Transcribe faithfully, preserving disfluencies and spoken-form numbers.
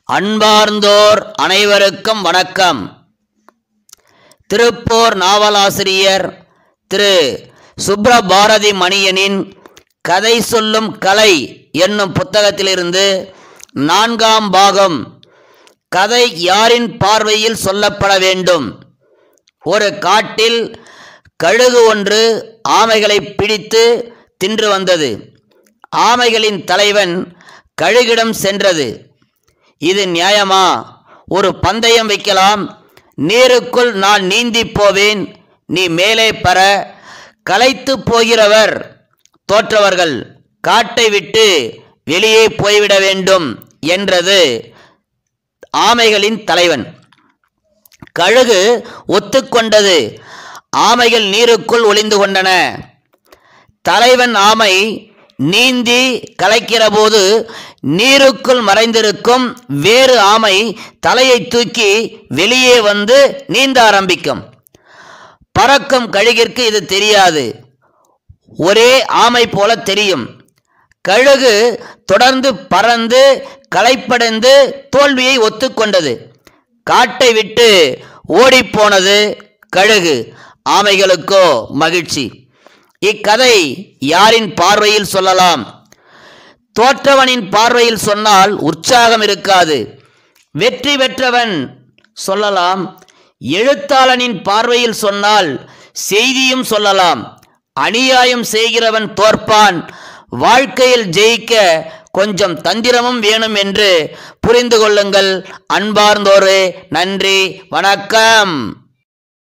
அன்பார்ந்தோர் அனைவருக்கும் வணக்கம். திருப்பூர் நாவலாசிரியர் திரு சுப்ரபாரதி மணியனின் கதை சொல்லும் கலை என்னும் புத்தகத்திலிருந்து நான்காம் பாகம். கதை யாரின் பார்வையில் சொல்லப்பட வேண்டும். ஒரு காட்டில் கழுகு ஒன்று ஆமைகளை பிடித்து தின்று வந்தது. ஆமைகளின் தலைவன் கழுகிடம் சென்றது. இது நியாயமா? ஒரு பந்தயம் வைக்கலாம். நீருக்குள் நான் நீந்தி போவேன், நீ மேலே பெற. களைத்து போகிறவர் தோற்றவர்கள் காட்டை விட்டு வெளியே போய்விட வேண்டும் என்றது ஆமைகளின் தலைவன். கழுகு ஒத்துக்கொண்டது. ஆமைகள் நீருக்குள் ஒளிந்து கொண்டன. தலைவன் ஆமை நீந்தி கலைக்கிற போது நீருக்குள் மறைந்திருக்கும் வேறு ஆமை தலையை தூக்கி வெளியே வந்து நீந்த ஆரம்பிக்கும். பறக்கும் கழுகிற்கு இது தெரியாது. ஒரே ஆமை போல தெரியும். கழுகு தொடர்ந்து பறந்து களைப்படைந்து தோல்வியை ஒத்துக்கொண்டது. காட்டை விட்டு ஓடிப்போனது கழுகு. ஆமைகளுக்கோ மகிழ்ச்சி. இக்கதை யாரின் பார்வையில் சொல்லலாம்? தோற்றவனின் பார்வையில் சொன்னால் உற்சாகம் இருக்காது. வெற்றி பெற்றவன் சொல்லலாம். எழுத்தாளனின் பார்வையில் சொன்னால் செய்தியும் சொல்லலாம். அநியாயம் செய்கிறவன் தோற்பான். வாழ்க்கையில் ஜெயிக்க கொஞ்சம் தந்திரமும் வேணும் என்று புரிந்து கொள்ளுங்கள். அன்பார்ந்தோரே, நன்றி, வணக்கம்.